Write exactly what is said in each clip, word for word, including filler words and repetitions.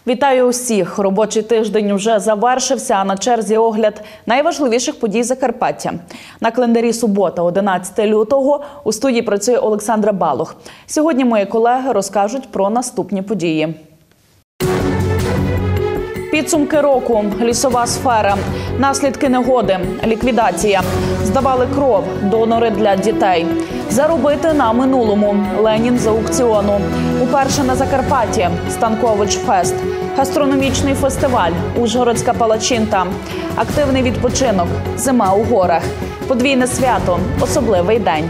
Вітаю усіх! Робочий тиждень вже завершився, а на черзі огляд найважливіших подій Закарпаття. На календарі субота, одинадцяте лютого, у студії працює Олександра Балух. Сьогодні мої колеги розкажуть про наступні події. Підсумки року, лісова сфера, наслідки негоди, ліквідація, здавали кров, донори для дітей. Заробити на минулому, Ленін з аукціону. Уперше на Закарпатті, Станкович фест, гастрономічний фестиваль, Ужгородська палачинта, активний відпочинок, зима у горах, подвійне свято, особливий день.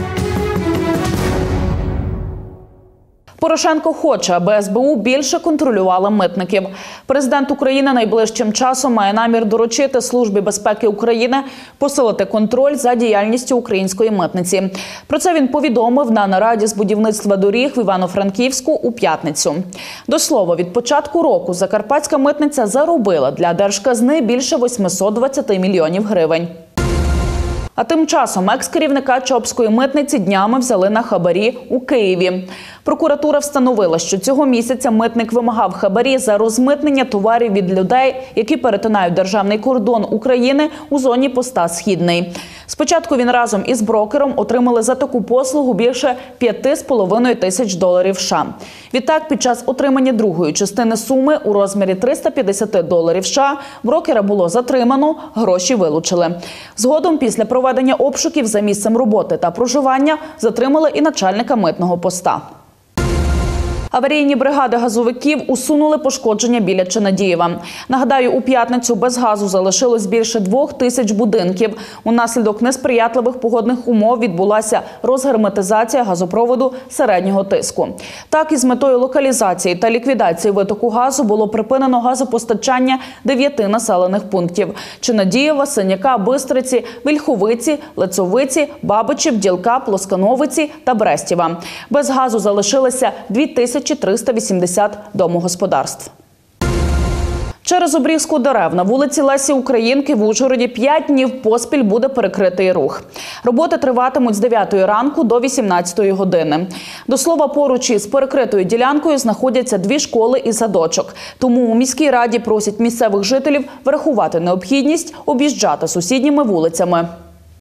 Порошенко хоче, аби ес бе у більше контролювала митників. Президент України найближчим часом має намір доручити Службі безпеки України посилити контроль за діяльністю української митниці. Про це він повідомив на нараді з будівництва доріг в Івано-Франківську у п'ятницю. До слова, від початку року закарпатська митниця заробила для держказни більше восьмисот двадцяти мільйонів гривень. А тим часом екс-керівника Чопської митниці днями взяли на хабарі у Києві. Прокуратура встановила, що цього місяця митник вимагав хабарі за розмитнення товарів від людей, які перетинають державний кордон України у зоні поста «Східний». Спочатку він разом із брокером отримали за таку послугу більше п'яти з половиною тисяч доларів США. Відтак, під час отримання другої частини суми у розмірі триста п'ятдесят доларів США брокера було затримано, гроші вилучили. Згодом, після проведення обшуків за місцем роботи та проживання, затримали і начальника митного поста. Аварійні бригади газовиків усунули пошкодження біля Чинадієва. Нагадаю, у п'ятницю без газу залишилось більше двох тисяч будинків. Унаслідок несприятливих погодних умов відбулася розгерметизація газопроводу середнього тиску. Так, із метою локалізації та ліквідації витоку газу було припинено газопостачання дев'яти населених пунктів – Чинадієва, Синяка, Бистриці, Вільховиці, Лецовиці, Бабичів, Ділка, Плоскановиці та Брестєва. Без газу залишилося дві тисячі триста вісімдесят домогосподарств. Через обрізку дерев на вулиці Лесі Українки в Ужгороді п'ять днів поспіль буде перекритий рух. Роботи триватимуть з дев'ятої ранку до вісімнадцятої години. До слова, поруч із перекритою ділянкою знаходяться дві школи і садочок. Тому у міській раді просять місцевих жителів врахувати необхідність об'їжджати сусідніми вулицями.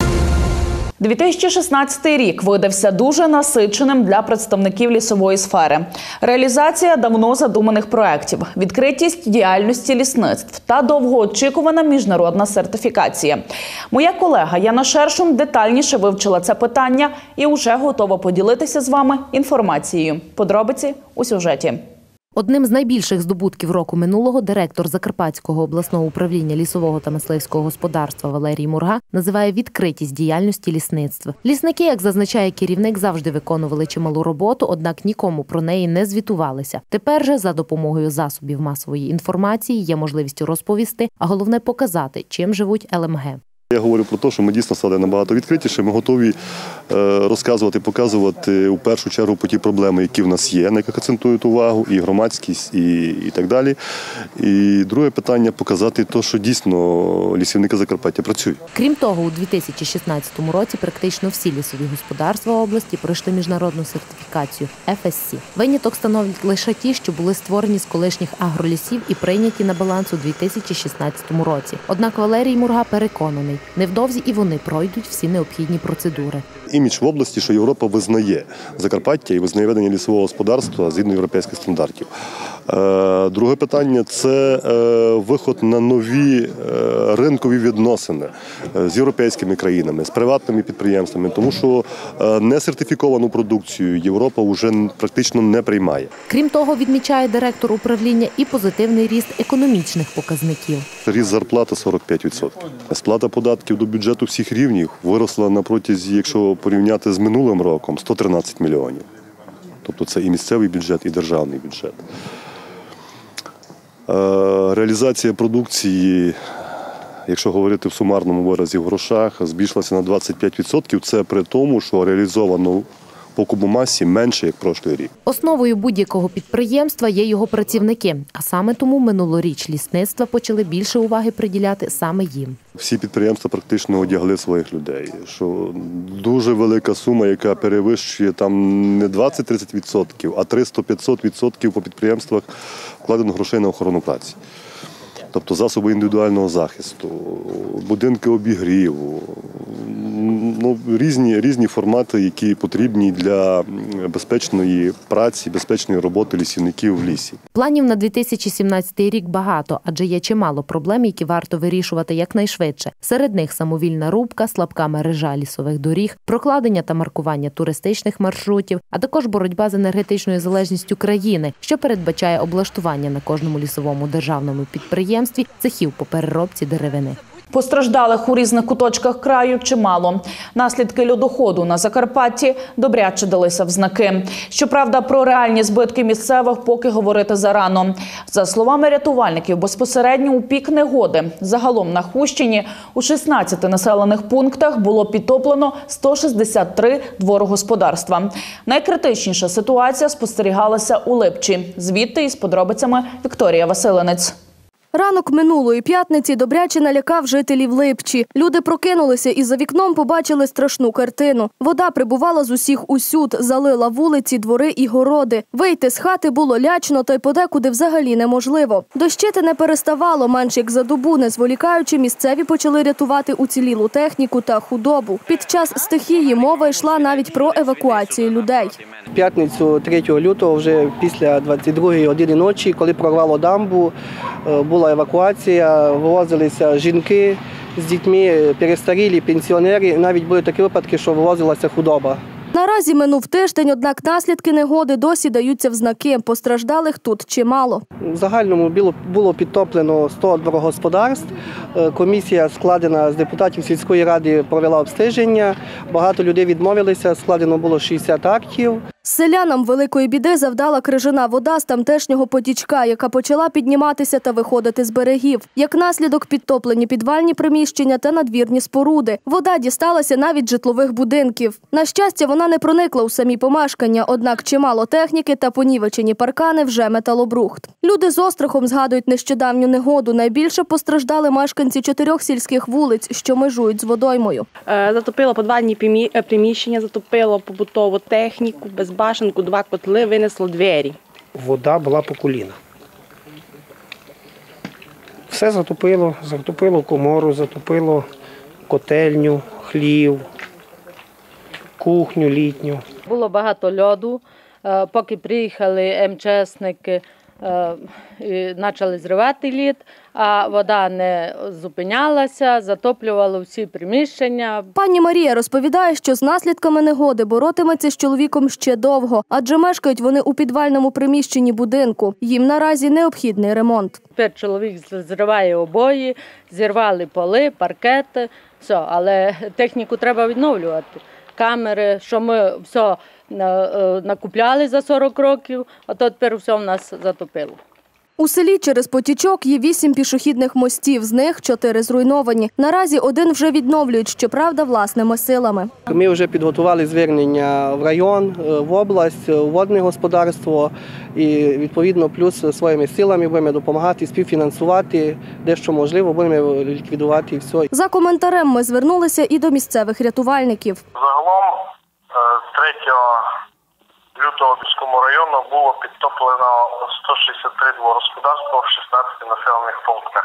дві тисячі шістнадцятий рік видався дуже насиченим для представників лісової сфери. Реалізація давно задуманих проєктів, відкритість діяльності лісництв та довгоочікувана міжнародна сертифікація. Моя колега Яна Шершун детальніше вивчила це питання і вже готова поділитися з вами інформацією. Подробиці у сюжеті. Одним з найбільших здобутків року минулого директор Закарпатського обласного управління лісового та мисливського господарства Валерій Мурга називає відкритість діяльності лісництва. Лісники, як зазначає керівник, завжди виконували чималу роботу, однак нікому про неї не звітувалися. Тепер же за допомогою засобів масової інформації є можливість розповісти, а головне показати, чим живуть ел ем ге. Я говорю про те, що ми дійсно стали набагато відкритіше, ми готові розказувати, показувати у першу чергу по ті проблеми, які в нас є, на яких акцентують увагу і громадськість, і, і так далі. І друге питання – показати те, що дійсно лісівники Закарпаття працюють. Крім того, у дві тисячі шістнадцятому році практично всі лісові господарства області пройшли міжнародну сертифікацію еф ес сі. Виняток становлять лише ті, що були створені з колишніх агролісів і прийняті на баланс у дві тисячі шістнадцятому році. Однак Валерій Мурга переконаний, невдовзі і вони пройдуть всі необхідні процедури. Імідж в області, що Європа визнає Закарпаття і визнає ведення лісового господарства згідно європейських стандартів. Друге питання – це виход на нові ринкові відносини з європейськими країнами, з приватними підприємствами, тому що несертифіковану продукцію Європа вже практично не приймає. Крім того, відмічає директор управління, і позитивний ріст економічних показників. Ріст зарплати сорок п'ять відсотків. Сплата податків до бюджету всіх рівнів виросла на протязі, якщо порівняти з минулим роком, сто тринадцять мільйонів. Тобто це і місцевий бюджет, і державний бюджет. Реалізація продукції, якщо говорити в сумарному виразі в грошах, збільшилася на двадцять п'ять відсотків. Це при тому, що реалізовано по кубомасі менше, як прошлий рік. Основою будь-якого підприємства є його працівники, а саме тому минулоріч лісництва почали більше уваги приділяти саме їм. Всі підприємства практично одягли своїх людей, що дуже велика сума, яка перевищує там не двадцять-тридцять відсотків, а триста-п'ятсот відсотків по підприємствах вкладено грошей на охорону праці. Тобто засоби індивідуального захисту, будинки обігріву, ну, різні, різні формати, які потрібні для безпечної праці, безпечної роботи лісівників в лісі. Планів на дві тисячі сімнадцятий рік багато, адже є чимало проблем, які варто вирішувати якнайшвидше. Серед них самовільна рубка, слабка мережа лісових доріг, прокладення та маркування туристичних маршрутів, а також боротьба з енергетичною залежністю країни, що передбачає облаштування на кожному лісовому державному підприємстві цехів по переробці деревини. Постраждалих у різних куточках краю чимало. Наслідки льодоходу на Закарпатті добряче далися в знаки. Щоправда, про реальні збитки місцевих поки говорити зарано. За словами рятувальників, безпосередньо у пік негоди загалом на Хустині у шістнадцяти населених пунктах було підтоплено сто шістдесят три дворогосподарства. Найкритичніша ситуація спостерігалася у Липчі. Звідти із подробицями Вікторія Василинець. Ранок минулої п'ятниці добряче налякав жителів Липчі. Люди прокинулися і за вікном побачили страшну картину. Вода прибувала з усіх усюд, залила вулиці, двори і городи. Вийти з хати було лячно, та й подекуди взагалі неможливо. Дощити не переставало, менш як за добу, не зволікаючи, місцеві почали рятувати уцілілу техніку та худобу. Під час стихії мова йшла навіть про евакуацію людей. В п'ятницю третього лютого, вже після двадцять другої години ночі, коли прорвало дамбу, була евакуація, вивозилися жінки з дітьми, перестарілі, пенсіонери. Навіть були такі випадки, що вивозилася худоба. Наразі минув тиждень, однак наслідки негоди досі даються в знаки. Постраждалих тут чимало. В загальному було підтоплено сто дворогосподарств. Комісія, складена з депутатів сільської ради, провела обстеження. Багато людей відмовилися, складено було шістдесят актів. Селянам великої біди завдала крижана вода з тамтешнього потічка, яка почала підніматися та виходити з берегів. Як наслідок, підтоплені підвальні приміщення та надвірні споруди. Вода дісталася навіть житлових будинків. На щастя, вона не проникла у самі помешкання, однак чимало техніки та понівечені паркани вже металобрухт. Люди з острахом згадують нещодавню негоду. Найбільше постраждали мешканці чотирьох сільських вулиць, що межують з водоймою. Затопило підвальні приміщення, затопило побутову техніку, безбашенку, два котли, винесло двері. Вода була по коліна. Все затопило, затопило комору, затопило котельню, хлів, кухню літню. Було багато льоду, поки приїхали МЧСники, почали зривати лід, а вода не зупинялася, затоплювала всі приміщення. Пані Марія розповідає, що з наслідками негоди боротиметься з чоловіком ще довго, адже мешкають вони у підвальному приміщенні будинку. Їм наразі необхідний ремонт. Тепер чоловік зриває обої, зірвали поли, паркети, все, але техніку треба відновлювати. Камери, що ми все накупляли за сорок років, а то тепер все в нас затопило. У селі через потічок є вісім пішохідних мостів, з них чотири зруйновані. Наразі один вже відновлюють, щоправда, власними силами. Ми вже підготували звернення в район, в область, в водне господарство і, відповідно, плюс своїми силами будемо допомагати, співфінансувати, де що можливо, будемо ліквідувати і все. За коментарем ми звернулися і до місцевих рятувальників. Загалом з третього лютого в Більському району було підтоплено сто шістдесят три дворогосподарства в шістнадцяти населених пунктах.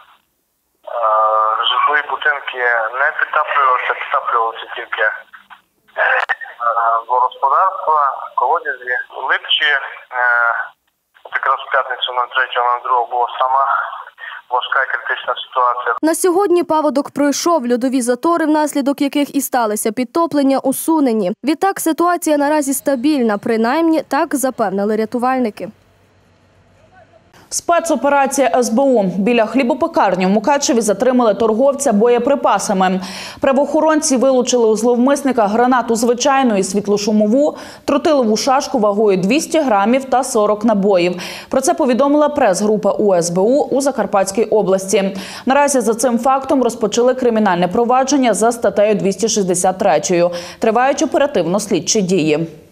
Житлові будинки не підтоплювалися, підтоплювалися тільки дворогосподарства, колодязі. У Липчі якраз в п'ятницю на третього, на другого була сама важка і критична ситуація. На сьогодні паводок пройшов, льодові затори, внаслідок яких і сталися підтоплення, усунені. Відтак ситуація наразі стабільна, принаймні так запевнили рятувальники. Спецоперація ес бе у. Біля хлібопекарні в Мукачеві затримали торговця боєприпасами. Правоохоронці вилучили у зловмисника гранату звичайну і світлошумову, тротилову шашку вагою двісті грамів та сорок набоїв. Про це повідомила прес-група у ес бе у у Закарпатській області. Наразі за цим фактом розпочали кримінальне провадження за статтею двісті шістдесят три. Тривають оперативно-слідчі дії.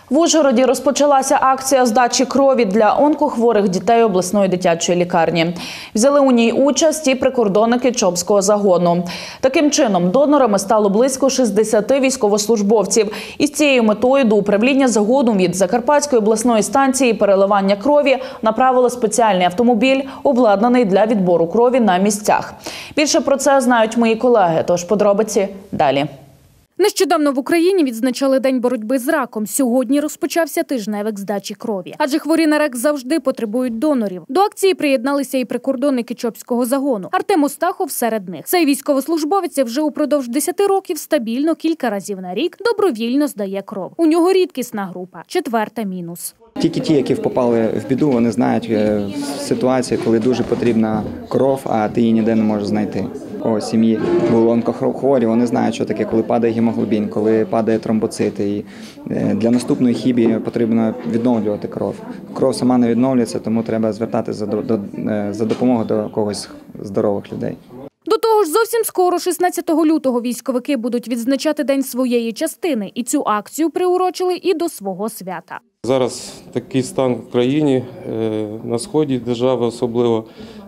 В Ужгороді розпочалася акція здачі крові для онкохворих дітей обласної дитячої лікарні. Взяли у ній участь і прикордонники Чопського загону. Таким чином, донорами стало близько шістдесят військовослужбовців. І з цією метою до управління загону від Закарпатської обласної станції переливання крові направили спеціальний автомобіль, обладнаний для відбору крові на місцях. Більше про це знають мої колеги, тож подробиці далі. Нещодавно в Україні відзначали День боротьби з раком. Сьогодні розпочався тижневик здачі крові. Адже хворі на рак завжди потребують донорів. До акції приєдналися і прикордонники Чопського загону. Артем Остахов серед них. Цей військовослужбовець вже упродовж десяти років стабільно кілька разів на рік добровільно здає кров. У нього рідкісна група – четверта мінус. Тільки ті, які попали в біду, вони знають ситуацію, коли дуже потрібна кров, а ти її ніде не можеш знайти. У сім'ї були онкохворі, вони знають, що таке, коли падає гемоглобін, коли падає тромбоцити. І для наступної хімії потрібно відновлювати кров. Кров сама не відновлюється, тому треба звертатися за допомогою до когось здорових людей. До того ж, зовсім скоро, шістнадцятого лютого, військовики будуть відзначати день своєї частини. І цю акцію приурочили і до свого свята. Зараз такий стан в країні, на сході держави особливо.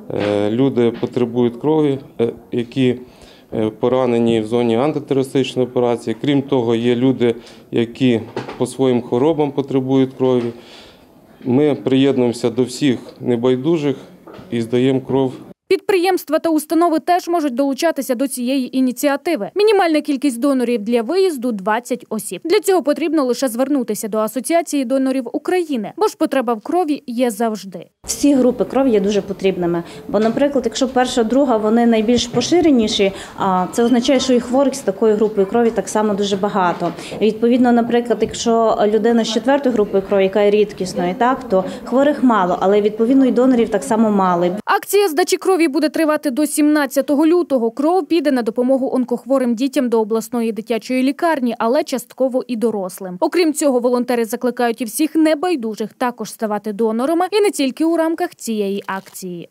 Люди потребують крові, які поранені в зоні антитерористичної операції. Крім того, є люди, які по своїм хворобам потребують крові. Ми приєднуємося до всіх небайдужих і здаємо кров. Підприємства та установи теж можуть долучатися до цієї ініціативи. Мінімальна кількість донорів для виїзду – двадцять осіб. Для цього потрібно лише звернутися до Асоціації донорів України, бо ж потреба в крові є завжди. Всі групи крові є дуже потрібними. Бо, наприклад, якщо перша, друга, вони найбільш поширеніші, це означає, що і хворих з такою групою крові так само дуже багато. І відповідно, наприклад, якщо людина з четвертою групою крові, яка є рідкісною, так, то хворих мало, але відповідно і донорів так само мало. Акція здачі крові буде тривати до сімнадцятого лютого. Кров піде на допомогу онкохворим дітям до обласної дитячої лікарні, але частково і дорослим. Окрім цього, волонтери закликають і всіх небайдужих також ставати донорами, і не тільки у рамках цієї акції.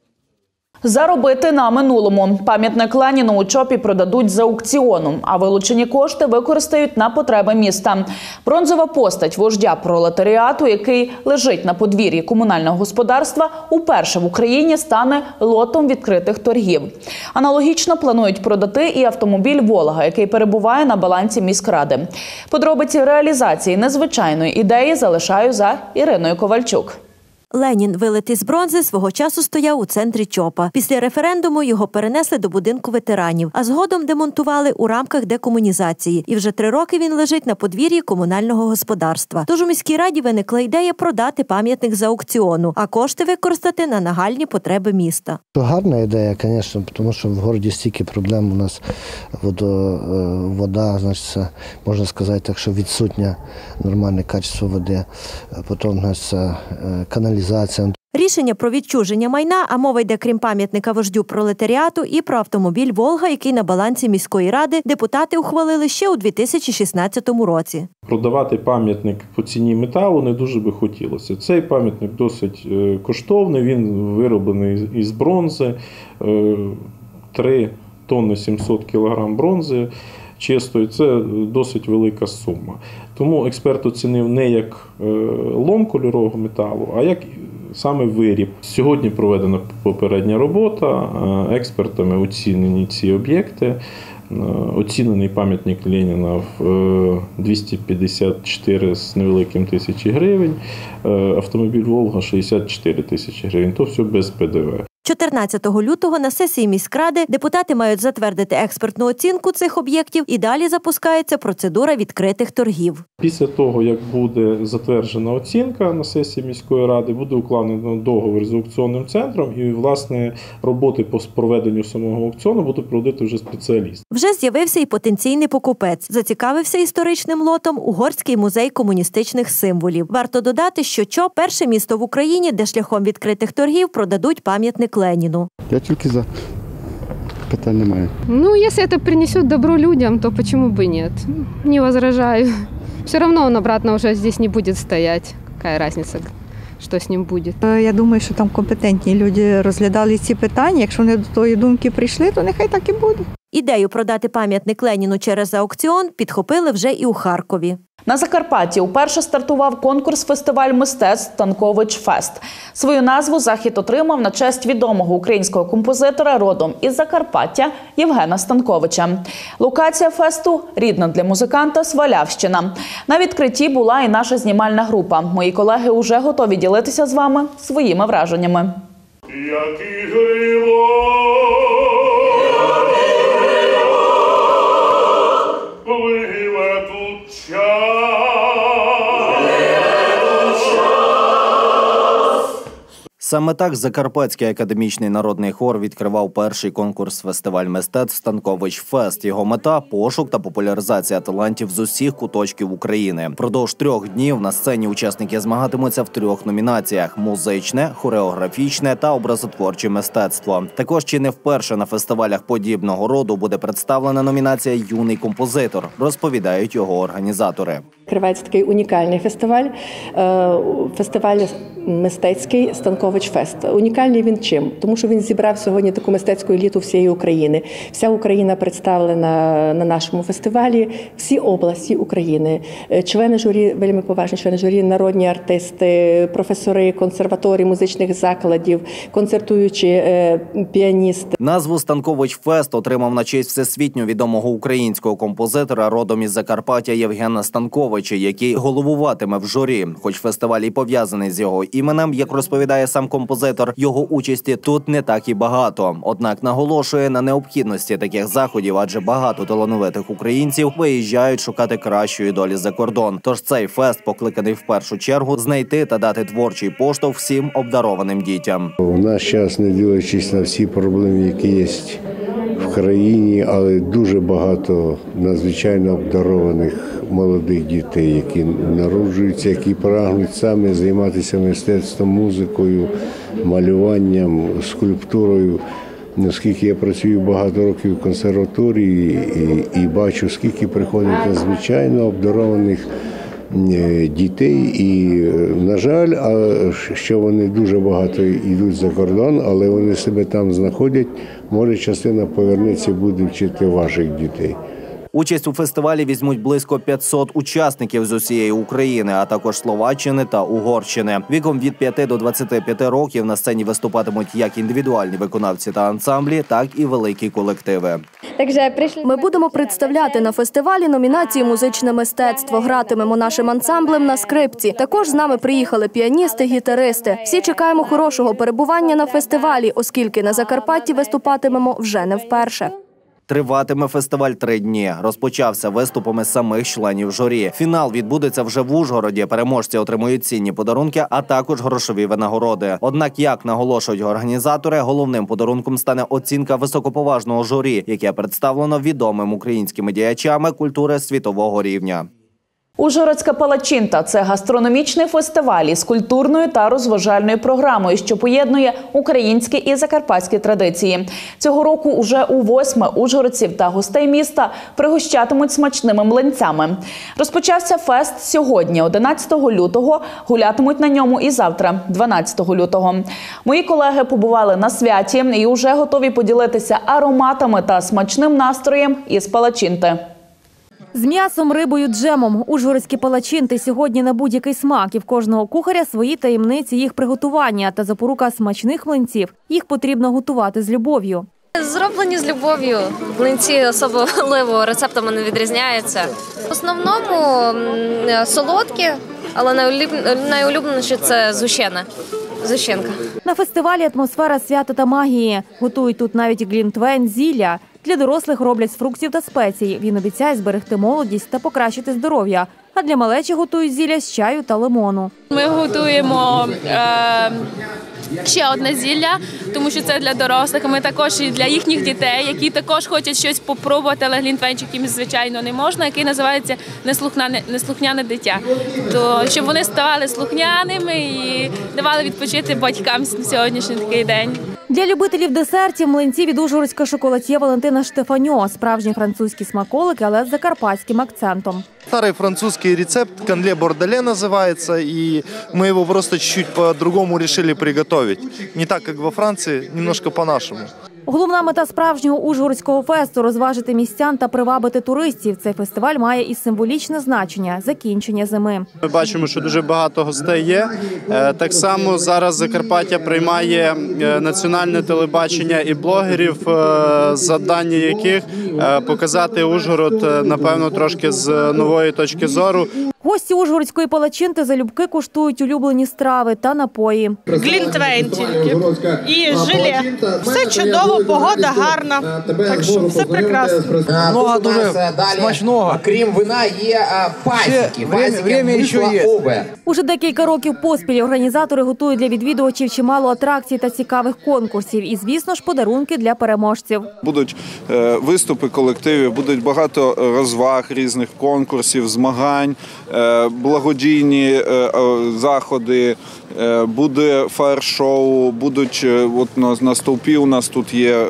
Заробити на минулому. Пам'ятник Леніну у Чопі продадуть з аукціону, а вилучені кошти використають на потреби міста. Бронзова постать вождя пролетаріату, який лежить на подвір'ї комунального господарства, уперше в Україні стане лотом відкритих торгів. Аналогічно планують продати і автомобіль «Волга», який перебуває на балансі міськради. Подробиці реалізації незвичайної ідеї залишаю за Іриною Ковальчук. Ленін, вилитий з бронзи, свого часу стояв у центрі Чопа. Після референдуму його перенесли до будинку ветеранів, а згодом демонтували у рамках декомунізації. І вже три роки він лежить на подвір'ї комунального господарства. Тож у міській раді виникла ідея продати пам'ятник з аукціону, а кошти використати на нагальні потреби міста. Гарна ідея, звісно, тому що в місті стільки проблем у нас. Водо, вода, значить, можна сказати так, що відсутнє нормальне качество води. Потім у нас каналізація. Рішення про відчуження майна, а мова йде крім пам'ятника вождю пролетаріату і про автомобіль «Волга», який на балансі міської ради, депутати ухвалили ще у дві тисячі шістнадцятому році. Продавати пам'ятник по ціні металу не дуже би хотілося. Цей пам'ятник досить коштовний, він вироблений із бронзи, три тонни сімсот кілограм бронзи чистої, це досить велика сума. Тому експерт оцінив не як лом кольорового металу, а як саме виріб. Сьогодні проведена попередня робота, експертами оцінені ці об'єкти. Оцінений пам'ятник Леніна в двісті п'ятдесят чотири з невеликим тисячі гривень, автомобіль «Волга» шістдесят чотири тисячі гривень, то все без Пе Де Ве. чотирнадцятого лютого на сесії міськради депутати мають затвердити експертну оцінку цих об'єктів і далі запускається процедура відкритих торгів. Після того, як буде затверджена оцінка на сесії міської ради, буде укладено договір з аукціонним центром і, власне, роботи по проведенню самого аукціону будуть проводити вже спеціалісти. Вже з'явився і потенційний покупець. Зацікавився історичним лотом Угорський музей комуністичних символів. Варто додати, що Чоп – перше місто в Україні, де шляхом відкритих торгів продадуть пам'ятник Леніну. Я тільки за. Питань немає. Ну, если это принесет добро людям, то почему бы нет? Не возражаю. Все равно он обратно уже здесь не будет стоять. Какая разница, що з ним буде? Я думаю, що там компетентні люди розглядали ці питання. Якщо вони до тої думки прийшли, то нехай так і буде. Ідею продати пам'ятник Леніну через аукціон підхопили вже і у Харкові. На Закарпатті уперше стартував конкурс-фестиваль мистецтв «Станкович Фест». Свою назву захід отримав на честь відомого українського композитора родом із Закарпаття Євгена Станковича. Локація фесту рідна для музиканта Свалявщина. На відкритті була і наша знімальна група. Мої колеги уже готові ділитися з вами своїми враженнями. Саме так Закарпатський академічний народний хор відкривав перший конкурс-фестиваль мистецтв «Станкович Фест». Його мета – пошук та популяризація талантів з усіх куточків України. Продовж трьох днів на сцені учасники змагатимуться в трьох номінаціях – музичне, хореографічне та образотворче мистецтво. Також чи не вперше на фестивалях подібного роду буде представлена номінація «Юний композитор», розповідають його організатори. Відкривається такий унікальний фестиваль, фестиваль мистецький «Станкович Фест». Унікальний він чим? Тому що він зібрав сьогодні таку мистецьку еліту всієї України. Вся Україна представлена на нашому фестивалі, всі області України. Члени журі, вельми поважні члени журі, народні артисти, професори консерваторій, музичних закладів, концертуючі піаністи. Назву «Станкович Фест» отримав на честь всесвітньо відомого українського композитора родом із Закарпаття Євгена Станковича, який головуватиме в журі. Хоч фестиваль і пов'язаний з його іменем, як розповідає сам композитор, його участі тут не так і багато. Однак наголошує на необхідності таких заходів, адже багато талановитих українців виїжджають шукати кращої долі за кордон. Тож цей фест покликаний в першу чергу знайти та дати творчий поштовх всім обдарованим дітям. У наш час, не дивлячись на всі проблеми, які є в країні, але дуже багато надзвичайно обдарованих молодих дітей, які народжуються, які прагнуть саме займатися мистецтвом, музикою, малюванням, скульптурою. Оскільки я працюю багато років в консерваторії і, і бачу, скільки приходить надзвичайно обдарованих дітей, і, на жаль, що вони дуже багато йдуть за кордон, але вони себе там знаходять, може частина повернеться і буде вчити ваших дітей. Участь у фестивалі візьмуть близько п'ятсот учасників з усієї України, а також Словаччини та Угорщини. Віком від п'яти до двадцяти п'яти років на сцені виступатимуть як індивідуальні виконавці та ансамблі, так і великі колективи. Ми будемо представляти на фестивалі номінації «Музичне мистецтво». Гратимемо нашим ансамблем на скрипці. Також з нами приїхали піаністи, гітаристи. Всі чекаємо хорошого перебування на фестивалі, оскільки на Закарпатті виступатимемо вже не вперше. Триватиме фестиваль три дні. Розпочався виступами самих членів журі. Фінал відбудеться вже в Ужгороді. Переможці отримують цінні подарунки, а також грошові винагороди. Однак, як наголошують організатори, головним подарунком стане оцінка високоповажного журі, яке представлено відомими українськими діячами культури світового рівня. Ужгородська палачинта – це гастрономічний фестиваль із культурною та розважальною програмою, що поєднує українські і закарпатські традиції. Цього року уже у восьме ужгородців та гостей міста пригощатимуть смачними млинцями. Розпочався фест сьогодні, одинадцятого лютого, гулятимуть на ньому і завтра, дванадцятого лютого. Мої колеги побували на святі і вже готові поділитися ароматами та смачним настроєм із палачинти. З м'ясом, рибою, джемом. Ужгородські палачинти сьогодні на будь-який смак. І в кожного кухаря свої таємниці їх приготування та запорука смачних млинців. Їх потрібно готувати з любов'ю. Зроблені з любов'ю. Млинці особливо рецептами не відрізняються. В основному солодкі, але найулюбленіше – це згущена. Зущенка. На фестивалі атмосфера свята та магії. Готують тут навіть глінтвейн, зілля. Для дорослих роблять з фруктів та спецій. Він обіцяє зберегти молодість та покращити здоров'я. А для малечі готують зілля з чаю та лимону. Ми готуємо е, ще одне зілля, тому що це для дорослих. Ми також і для їхніх дітей, які також хочуть щось попробувати, але глінтвейнчик їм, звичайно, не можна, який називається «Неслухняне, неслухняне дитя». То, щоб вони ставали слухняними і давали відпочити батькам сьогоднішній такий день. Для любителів десертів млинці від ужгородського шоколад'є Валентина Штефаньо. Справжні французькі смаколики, але з закарпатським акцентом. Старый французский рецепт, канле борделе называется, и мы его просто чуть-чуть по-другому решили приготовить. Не так, как во Франции, немножко по-нашему. Головна мета справжнього Ужгородського фесту – розважити містян та привабити туристів. Цей фестиваль має і символічне значення – закінчення зими. Ми бачимо, що дуже багато гостей є. Так само зараз Закарпаття приймає національне телебачення і блогерів, завдання яких показати Ужгород, напевно, трошки з нової точки зору. Гості Ужгородської палачинти залюбки куштують улюблені страви та напої. Глінтвейн тільки і желе. Все чудово, погода гарна, так що все прекрасно. Много дуже смачного. Крім вина є пасіки. Время ще є. Уже декілька років поспіль організатори готують для відвідувачів чимало атракцій та цікавих конкурсів. І, звісно ж, подарунки для переможців. Будуть виступи колективів, будуть багато розваг, різних конкурсів, змагань, благодійні заходи, буде фаєр-шоу, будуть, от на, на стовпі у нас тут є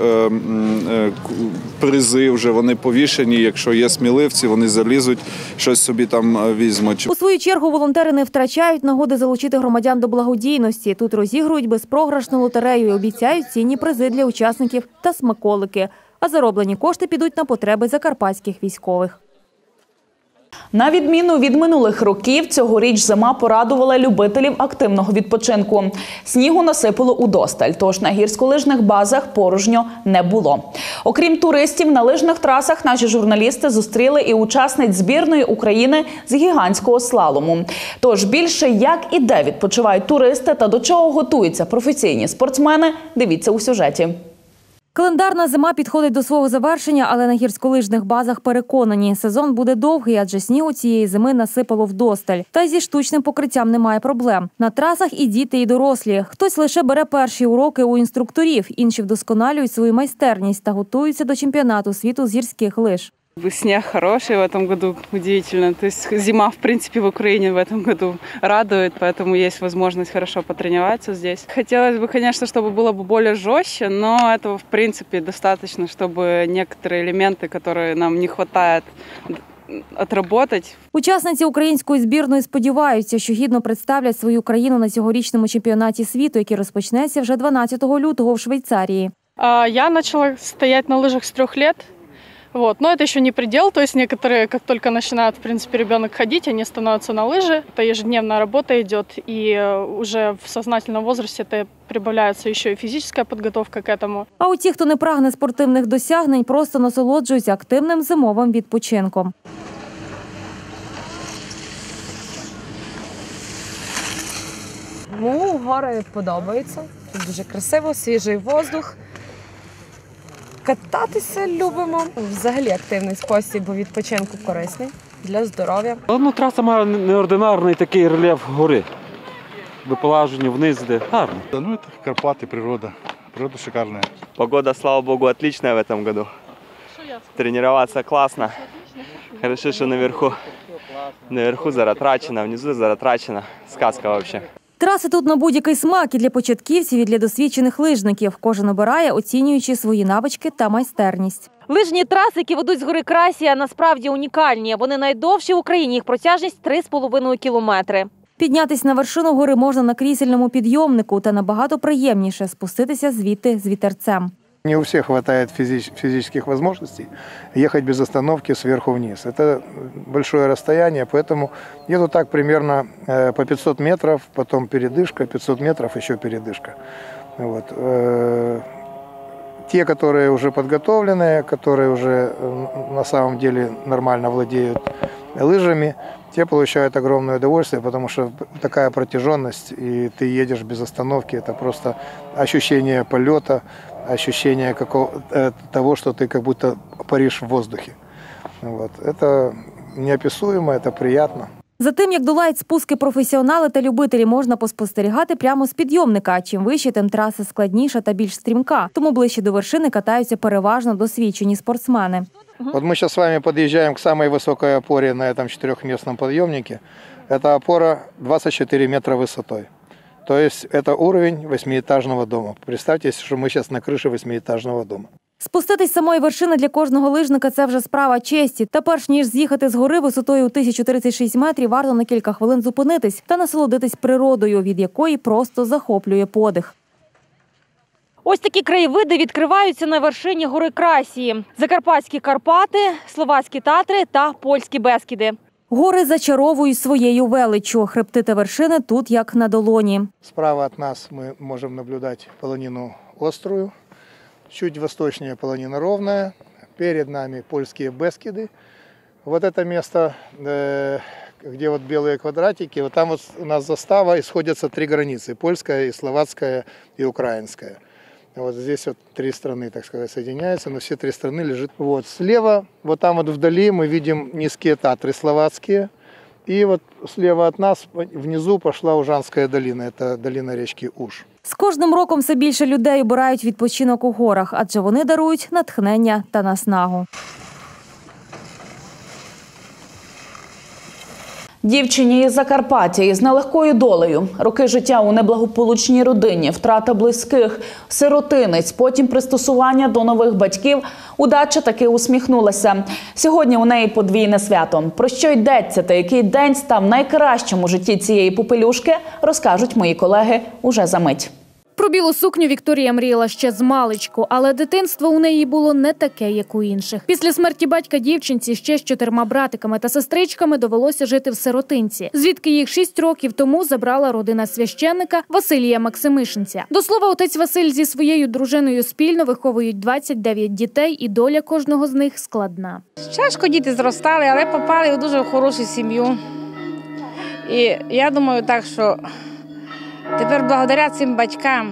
призи вже, вони повішені, якщо є сміливці, вони залізуть, щось собі там візьмуть. У свою чергу волонтери не втрачають нагоди залучити громадян до благодійності. Тут розігрують безпрограшну лотерею і обіцяють цінні призи для учасників та смаколики. А зароблені кошти підуть на потреби закарпатських військових. На відміну від минулих років, цьогоріч зима порадувала любителів активного відпочинку. Снігу насипало удосталь, тож на гірськолижних базах порожньо не було. Окрім туристів, на лижних трасах наші журналісти зустріли і учасниць збірної України з гігантського слалому. Тож більше як і де відпочивають туристи та до чого готуються професійні спортсмени, дивіться у сюжеті. Календарна зима підходить до свого завершення, але на гірськолижних базах переконані, сезон буде довгий, адже снігу цієї зими насипало вдосталь. Та й зі штучним покриттям немає проблем. На трасах і діти, і дорослі. Хтось лише бере перші уроки у інструкторів, інші вдосконалюють свою майстерність та готуються до чемпіонату світу з гірських лиж. Снег хороший в этом году, удивительно. То есть зима, в принципе, в Украине в этом году радует, поэтому есть возможность хорошо потренироваться здесь. Хотелось бы, конечно, чтобы было бы более жестче, но этого, в принципе, достаточно, чтобы некоторые элементы, которые нам не хватает, отработать. Учасниці української збірної сподіваються, що гідно представлять свою країну на цьогорічному чемпіонаті світу, який розпочнеться вже дванадцятого лютого в Швейцарії. Я почала стоять на лыжах с трех лет. Вот. Но это еще не предел, то есть некоторые, как только начинает, в принципе, ребенок ходить, они становятся на лыжи. Это ежедневная работа идет, и уже в сознательном возрасте это прибавляется еще и физическая подготовка к этому. А у ті, хто не прагне спортивних досягнень, просто насолоджуються активним зимовим відпочинком. Ну, гори подобаються. Тут дуже красиво, свіжий воздух. Кататися любимо. Взагалі активний спосіб відпочинку корисний для здоров'я. Ну, траса має неординарний такий рельєф гори. Виполаження вниз йде. Гарно. Ну, это Карпаты, природа. Природа шикарная. Погода, слава богу, отличная в этом году. Тренироваться классно. Хорошо, что наверху, наверху заратрачено, внизу заратрачено. Сказка вообще. Траси тут на будь-який смак і для початківців, і для досвідчених лижників. Кожен обирає, оцінюючи свої навички та майстерність. Лижні траси, які ведуть з гори Красія, насправді унікальні. Вони найдовші в Україні, їх протяжність три з половиною кілометри. Піднятись на вершину гори можна на крісельному підйомнику, та набагато приємніше спуститися звідти з вітерцем. Не у всех хватает физич, физических возможностей ехать без остановки сверху вниз. Это большое расстояние, поэтому еду так примерно по пятьсот метров, потом передышка, пятьсот метров, еще передышка. Вот. Те, которые уже подготовленные, которые уже на самом деле нормально владеют лыжами, те получают огромное удовольствие, потому что такая протяженность, и ты едешь без остановки, это просто ощущение полета, ощущение какого, того, что ты как будто паришь в воздухе. Вот. Это неописуемо, это приятно. За тим, як долають спуски професіонали та любителі, можна поспостерігати прямо з підйомника. Чим вище, тим траса складніша та більш стрімка. Тому ближче до вершини катаються переважно досвідчені спортсмени. Вот мы сейчас с вами подъезжаем к самой высокой опоре на этом четырехместном подъемнике. Эта опора двадцать четыре метра высотой. То есть это уровень восьмиэтажного дома. Представьте, что мы сейчас на крыше восьмиэтажного дома. Спуститись з самої вершини для кожного лижника – це вже справа честі. Та перш ніж з'їхати з гори висотою у тисячу тридцять шість метрів, варто на кілька хвилин зупинитись та насолодитись природою, від якої просто захоплює подих. Ось такі краєвиди відкриваються на вершині гори Красії. Закарпатські Карпати, Словацькі Татри та Польські Бескіди. Гори зачаровують своєю величчю. Хребти та вершини тут як на долоні. Справа от нас мы можем наблюдать полонину острую, чуть восточнее полонина ровная, перед нами польские Бескиды. Вот это место, где вот белые квадратики, вот там вот у нас застава, и сходятся три границы: польская, и словацкая, и украинская. Вот здесь вот три страны, так сказать, соединяются, но все три страны лежат. Вот слева, вот там вот вдали мы видим низкие Татры словацкие. И вот слева от нас внизу пошла Ужанская долина, это долина речки Уж. З кожним роком все більше людей обирають відпочинок у горах, адже вони дарують натхнення та наснагу. Дівчині із Закарпаття із нелегкою долею. Роки життя у неблагополучній родині, втрата близьких, сиротинець, потім пристосування до нових батьків. Удача таки усміхнулася. Сьогодні у неї подвійне свято. Про що йдеться та який день став найкращим у житті цієї попелюшки, розкажуть мої колеги уже за мить. Про білу сукню Вікторія мріяла ще з маличку, але дитинство у неї було не таке, як у інших. Після смерті батька дівчинці ще з чотирма братиками та сестричками довелося жити в сиротинці, звідки їх шість років тому забрала родина священника Василія Максимишинця. До слова, отець Василь зі своєю дружиною спільно виховують двадцять дев'ять дітей, і доля кожного з них складна. Тяжко діти зростали, але попали в дуже хорошу сім'ю. І я думаю так, що тепер благодаря цим батькам,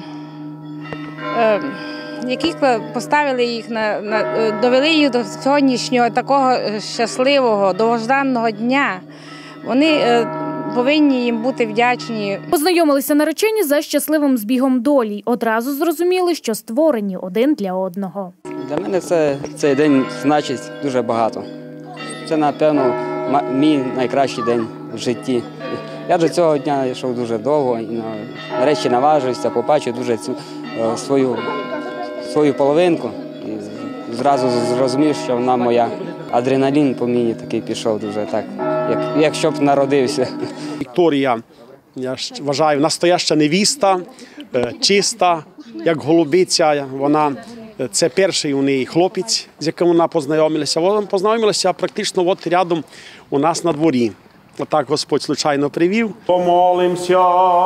які поставили їх, на, на, довели їх до сьогоднішнього такого щасливого, довгожданого дня, вони повинні їм бути вдячні. Познайомилися наречені за щасливим збігом долі. Одразу зрозуміли, що створені один для одного. Для мене це, цей день значить дуже багато. Це, напевно, мій найкращий день в житті. Я до цього дня йшов дуже довго і нарешті наважився, побачив дуже цю свою, свою половинку і зразу зрозумів, що вона моя. Адреналін по мені такий пішов дуже так, як, як щоб народився. Вікторія, я вважаю, настояща невіста, чиста, як голубиця. Вона, це перший у неї хлопець, з яким вона познайомилася. Вона познайомилася практично от рядом у нас на дворі. Отак Господь случайно привів. Помолимся.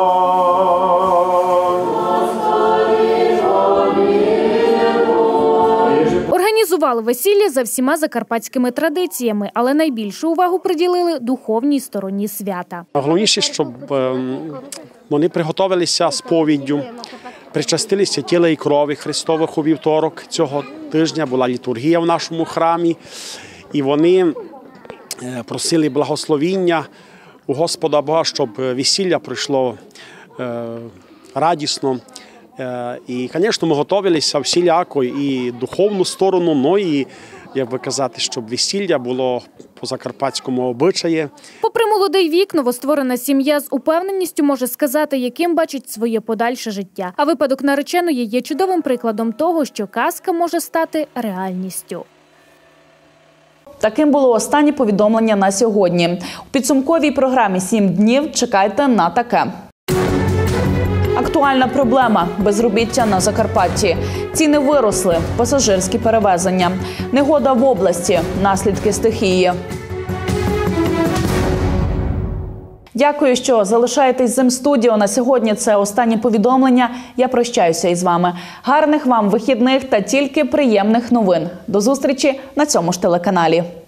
Організували весілля за всіма закарпатськими традиціями, але найбільшу увагу приділили духовній стороні свята. Головніше, щоб вони приготувалися сповіддю, причастилися тіла і крові Христових у вівторок. Цього тижня була літургія в нашому храмі, і вони просили благословіння у Господа Бога, щоб весілля пройшло радісно. І, звісно, ми готувалися всіляко і духовну сторону, ну і, як би казати, щоб весілля було по закарпатському обичаї. Попри молодий вік, новостворена сім'я з упевненістю може сказати, яким бачить своє подальше життя. А випадок нареченої є чудовим прикладом того, що казка може стати реальністю. Таким було останнє повідомлення на сьогодні. У підсумковій програмі «Сім днів» чекайте на таке. Актуальна проблема – безробіття на Закарпатті. Ціни виросли, пасажирські перевезення. Негода в області, наслідки стихії. Дякую, що залишаєтесь з Ем-студіо. На сьогодні це останнє повідомлення. Я прощаюся із вами. Гарних вам вихідних та тільки приємних новин. До зустрічі на цьому ж телеканалі.